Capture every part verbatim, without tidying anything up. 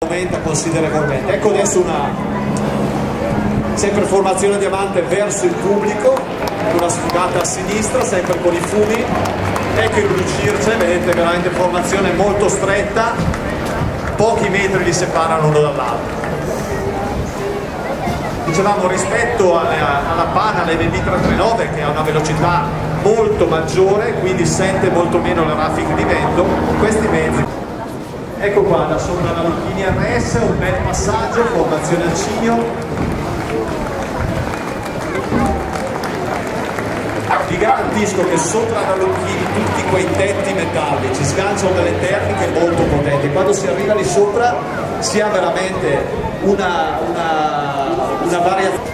aumenta considerevolmente. Ecco adesso una sempre formazione diamante verso il pubblico, una sfugata a sinistra, sempre con i fumi. Ecco il Blue Circe, vedete veramente formazione molto stretta, pochi metri li separano uno dall'altro. Dicevamo rispetto alla, alla Pana, l'E V B trecentonovantanove, che ha una velocità molto maggiore, quindi sente molto meno le raffiche di vento, questi mezzi. Ecco qua, da sopra la Lucchini R S, un bel passaggio, formazione al cigno. Vi garantisco che sopra la Lucchini tutti quei tetti metallici sganciano delle termiche molto potenti. Quando si arriva lì sopra si ha veramente una, una, una variazione.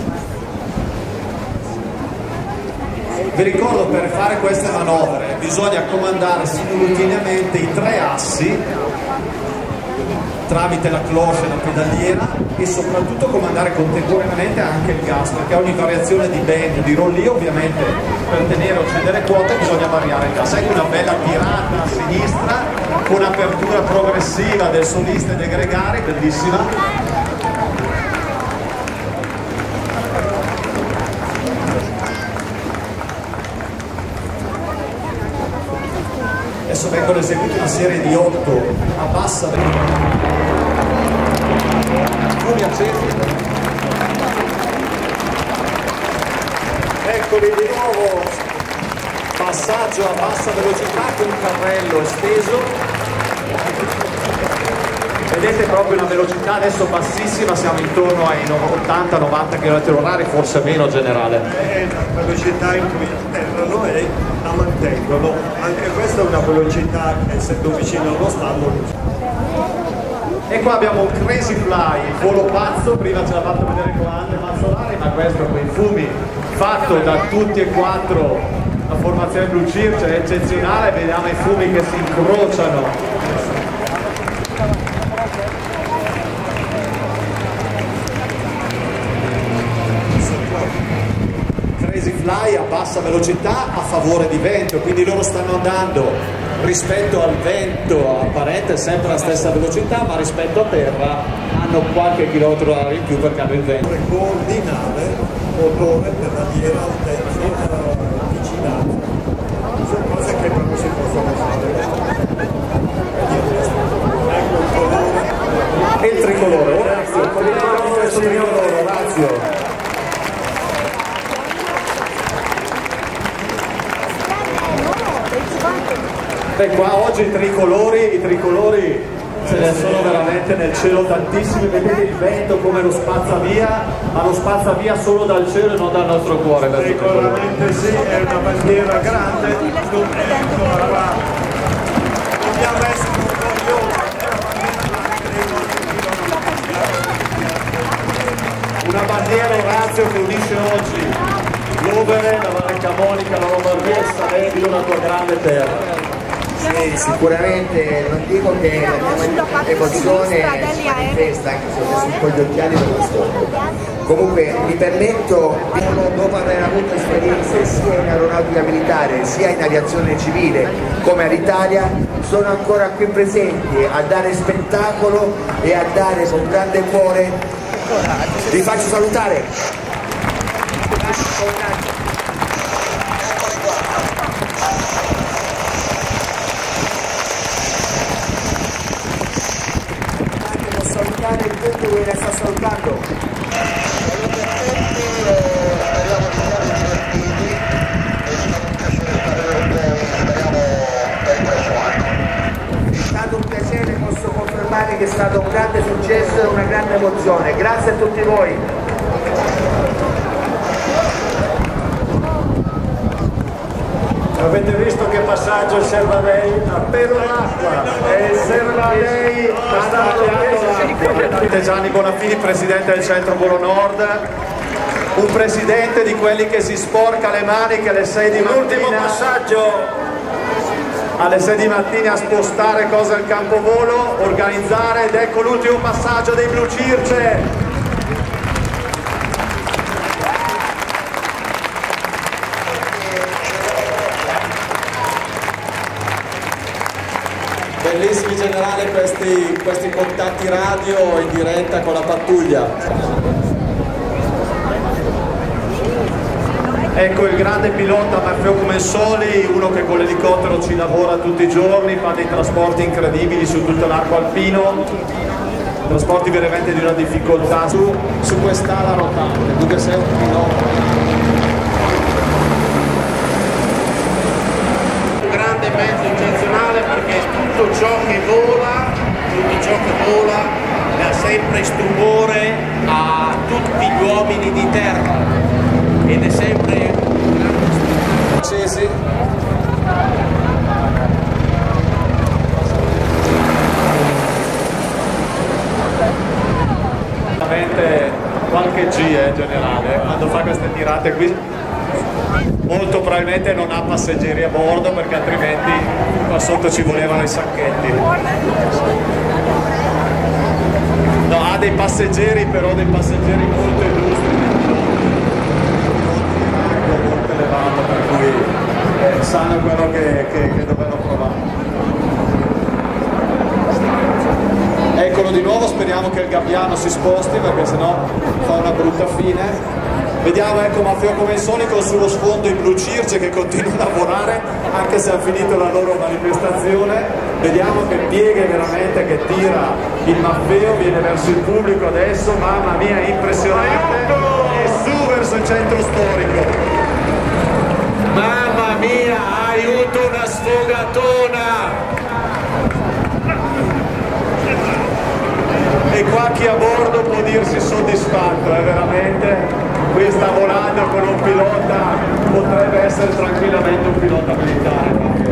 Vi ricordo, per fare queste manovre bisogna comandare simultaneamente i tre assi tramite la cloche e la pedaliera, e soprattutto comandare contemporaneamente anche il gas, perché ogni variazione di bend, di rollio, ovviamente per tenere o cedere quota bisogna variare il gas. Ecco una bella tirata a sinistra con apertura progressiva del solista e dei gregari, bellissima. Adesso vengono eseguite una serie di otto a bassa velocità. Fumi accesi. Eccoli di nuovo, passaggio a bassa velocità con carrello esteso. Vedete proprio una velocità adesso bassissima, siamo intorno ai ottanta novanta chilometri orari, forse meno generale. È la velocità in cui atterrano e la mantengono. Anche questa è una velocità, essendo vicino allo stallo. E qua abbiamo un Crazy Fly, il volo pazzo, prima ce l'ha fatto vedere con Andre Mazzolari, ma questo con i fumi fatto da tutti e quattro la formazione Blue Circe è eccezionale, vediamo i fumi che si incrociano. Crazy Fly a bassa velocità a favore di vento, quindi loro stanno andando rispetto al vento apparente sempre la stessa velocità, ma rispetto a terra hanno qualche chilometro orari in più perché hanno il vento. Coordinare motore, pedaliera, altezza, vicinanza, sono cose che non si possono fare. Ecco il colore. E il tricolore, Orazio, cominciamo questo tricolore, Orazio. Beh, qua oggi i tricolori, i tricolori ce ne sono veramente nel cielo tantissimi, vedete il vento come lo spazza via, ma lo spazza via solo dal cielo e non dal nostro cuore. Sicuramente sì, è una bandiera grande, non è ancora qua. Dobbiamo essere orgogliosi, una bandiera, Orazio, che unisce oggi l'Overe, la Valle Camonica, la Lombardia, il Salento, la tua grande terra. Sì, sicuramente non dico che l'emozione si manifesta anche se ho messo un po' gli occhiali per l'ascolto. Comunque mi permetto, dopo aver avuto esperienze sia in aeronautica militare sia in aviazione civile come all'Italia, sono ancora qui presenti a dare spettacolo e a dare con grande cuore. Vi faccio salutare. Salutare il pubblico che sta salutando. È stato un piacere, posso confermare che è stato un grande successo e una grande emozione. Grazie a tutti voi. Avete visto che passaggio il Servadei? Appena l'acqua e il Servadei è stato Gianni Bonafini, presidente del Centro Volo Nord, un presidente di quelli che si sporca le maniche alle sei di mattina. L'ultimo passaggio alle sei di mattina a spostare cose al campo volo, organizzare, ed ecco l'ultimo passaggio dei Blue Circe. Bellissimi generale questi, questi contatti radio in diretta con la pattuglia. Ecco il grande pilota Maffeo Comensoli, uno che con l'elicottero ci lavora tutti i giorni, fa dei trasporti incredibili su tutto l'arco alpino, trasporti veramente di una difficoltà su, su quest'ala rotante, dunque sei un pilota. Grande mezzo eccezionale perché tutto ciò che vola, tutto ciò che vola dà sempre stupore a tutti gli uomini di terra ed è sempre un grande Sì, sì. Veramente qualche G eh, generale, quando fa queste tirate qui. Molto probabilmente non ha passeggeri a bordo perché altrimenti qua sotto ci volevano i sacchetti. No, ha dei passeggeri, però dei passeggeri molto illustri, molto elevato, per cui eh, sanno quello che, che, che dovevano provare. Eccolo di nuovo, speriamo che il gabbiano si sposti perché sennò fa una brutta fine. Vediamo ecco Maffeo Comensoli con sullo sfondo i Blu Circe che continuano a volare anche se hanno finito la loro manifestazione. Vediamo che piega veramente, che tira il Maffeo, viene verso il pubblico adesso, mamma mia impressionante, e su verso il centro storico. Mamma mia, aiuto, una sfogatona! E qua chi a bordo può dirsi soddisfatto, è veramente, qui sta volando con un pilota, potrebbe essere tranquillamente un pilota militare.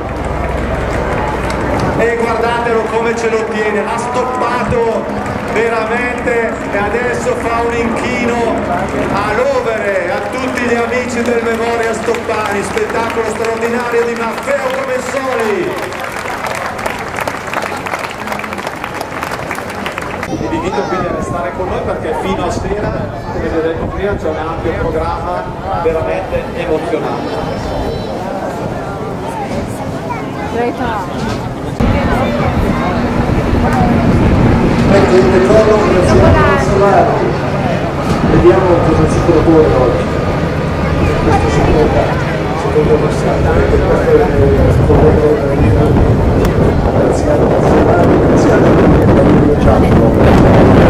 E guardatelo come ce lo tiene, ha stoppato veramente e adesso fa un inchino all'overe a tutti gli amici del Memoria Stoppani, spettacolo straordinario di Maffeo Comensoli. Vi invito quindi a restare con noi perché fino a sera, come vi ho detto prima, c'è un ampio programma veramente emozionante. Ecco il decoro nazionale, vediamo cosa ci propone oggi. Questo secondo, secondo passaggio, ecco questo è il decoro anziano nazionale, anziano del Giacomo.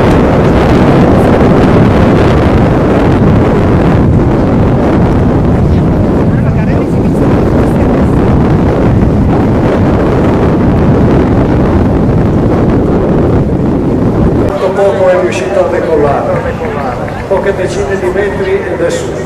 Poco è riuscito a decollare, poche decine di metri ed è su.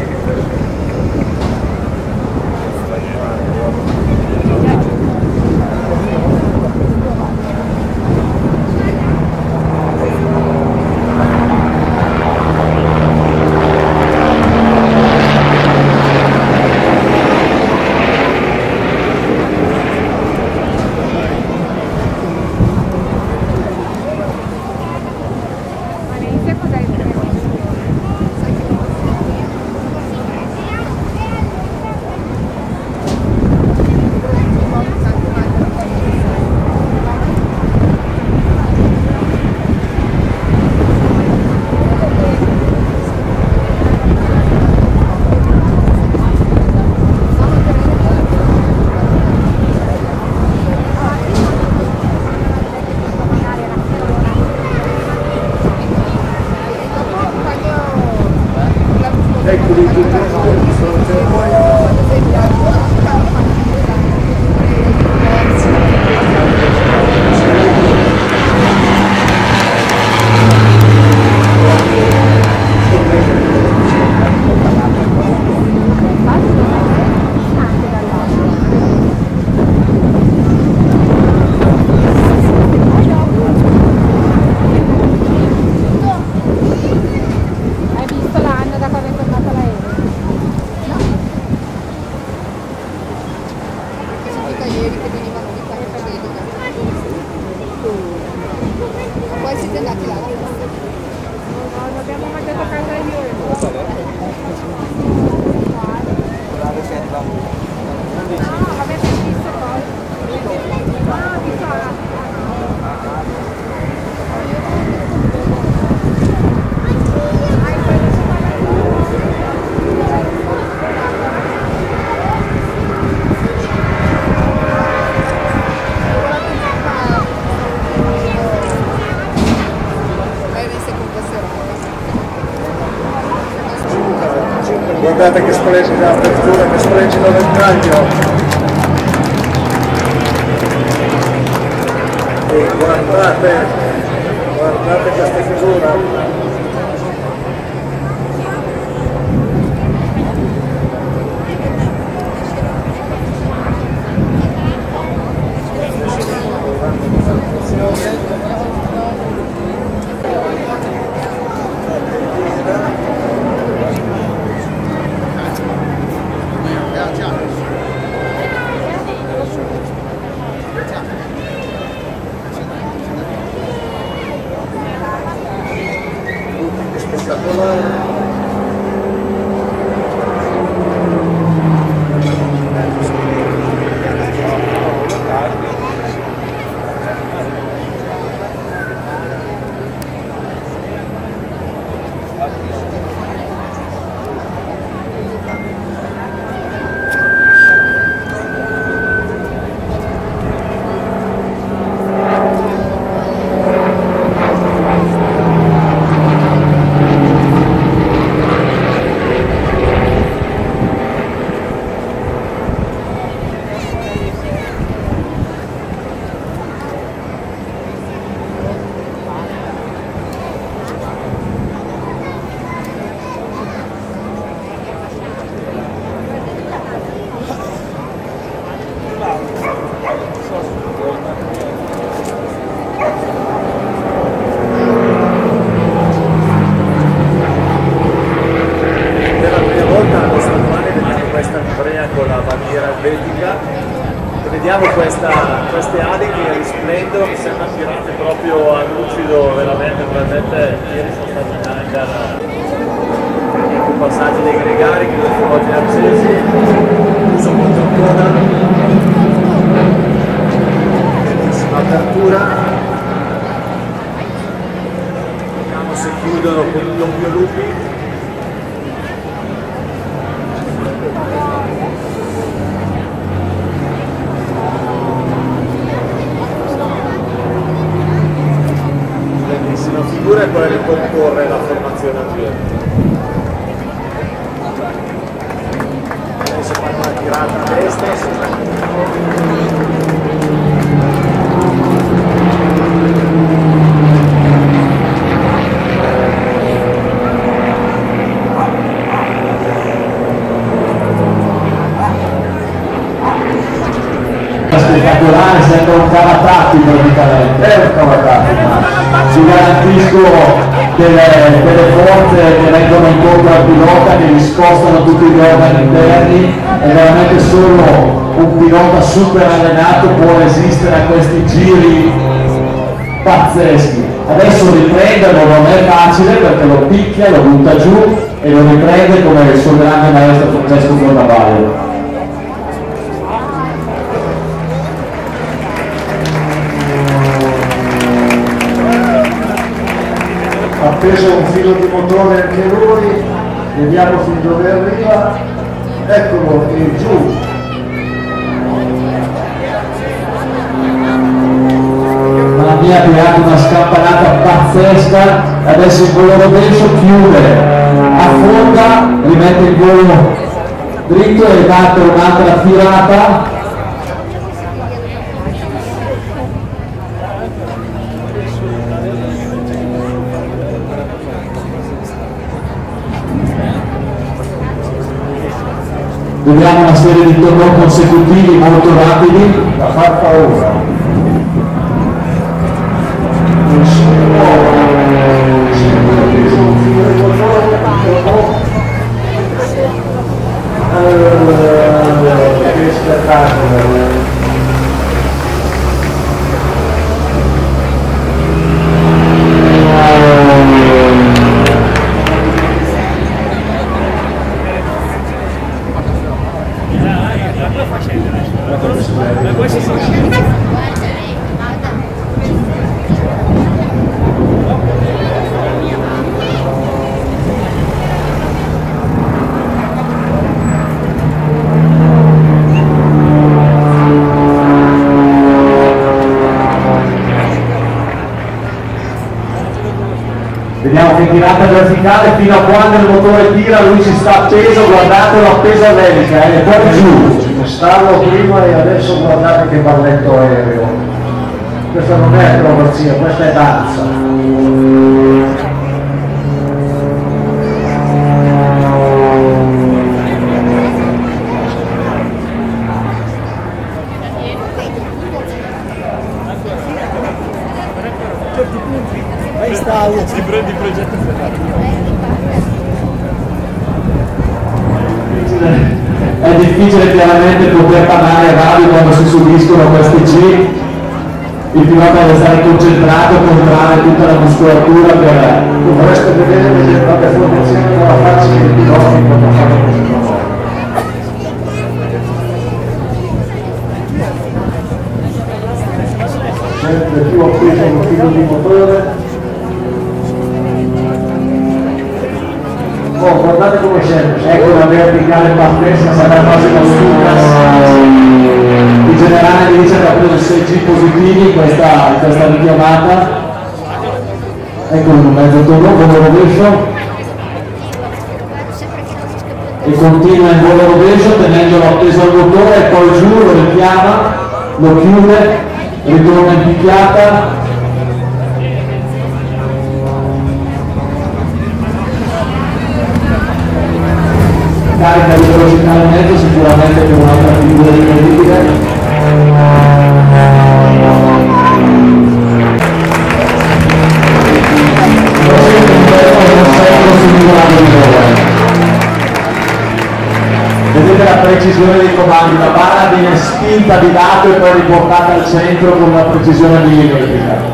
Eccoli tutti di fronte a noi. Hai visto l'anno da quando è tornato l'aereo? Ieri che venivano di qua a Celica. Poi siete andati là? No, non abbiamo mangiato a casa io. No, avete visto poi? No, ho visto Guardate che splendida apertura, che splendido ventaglio. E guardate, guardate questa figura. Vediamo questa, queste ali che risplendono, che sembrano tirate proprio a lucido, veramente, probabilmente ieri sono stati anche al passaggio dei gregari che sono oggi accesi, uso contro coda, bellissima apertura, vediamo se chiudono con il doppio lupi. La figura è quella che concorre alla formazione ambiente. Adesso fanno una tirata a destra. Spettacolare, sembra un cavatappi praticamente, è un cavatappi, ma vi garantisco delle, delle forze che vengono incontro al pilota, che gli spostano tutti gli organi interni, e veramente solo un pilota super allenato può resistere a questi giri pazzeschi. Adesso riprenderlo non è facile perché lo picchia, lo butta giù e lo riprende come il suo grande maestro Francesco Fornavaglio. Appeso un filo di motore anche lui, vediamo fin dove arriva, eccolo, e giù. Mamma mia, ha creato una scampanata pazzesca, adesso il volo rovescio chiude, affonda, rimette il volo dritto e batte un'altra tirata. Vediamo una serie di tornei consecutivi molto rapidi da far paura. Che spettacolo! Vediamo che tirata verticale fino a quando il motore tira, lui ci sta appeso, guardatelo appeso all'elica eh, e poi giù. Stavo prima e adesso guardate che balletto aereo. Questa non è acrobazia, questa è danza. Ti prendi il progetto È difficile chiaramente poter parlare a radio quando si subiscono questi G. Il pilota deve stare concentrato, controllare tutta la muscolatura per... Dovreste vedere le proprie formazioni con la faccia dei piloti quando fanno questo lavoro. Sempre più appeso un filo di motore. Oh, guardate come scende, ecco la verticale partenza, sarà quasi una Lucas. Il generale dice che ha preso sei G positivi in questa, in questa richiamata. Ecco un mezzo torno con lo rovescio e continua in volo rovescio tenendolo appeso al motore e poi giù lo richiama, lo chiude, ritorna in picchiata. Carica di velocità in mezzo sicuramente per un'altra figura incredibile. Vedete la precisione dei comandi, la barra viene spinta di lato e poi riportata al centro con una precisione millimetrica.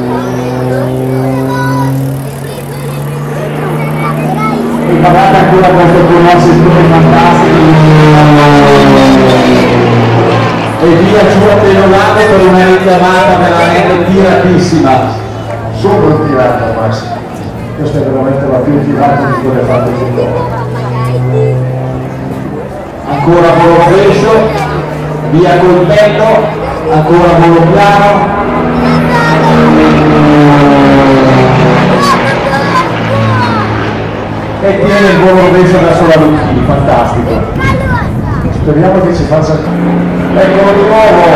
E guardate ancora questo conoscitore fantastico e via giù a penolato per una richiamata veramente tiratissima. Sopra tirata Massimo, questa è veramente la più tirata di quelle fatte fin d'ora. Ancora volo rovescio, via col petto, ancora volo piano. E tiene il volo rovescio verso la Lucchini, fantastico. Speriamo che ci faccia... Eccolo di nuovo!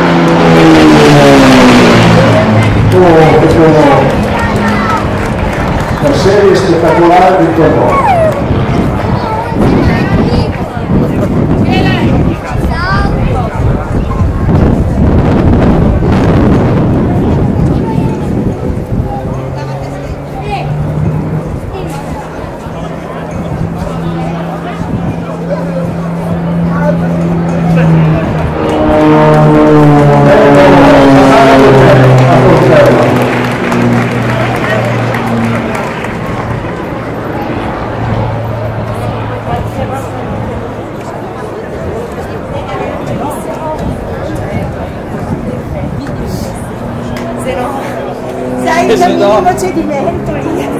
Oh, proprio una serie spettacolare di terrore. Sai, il mio procedimento lì.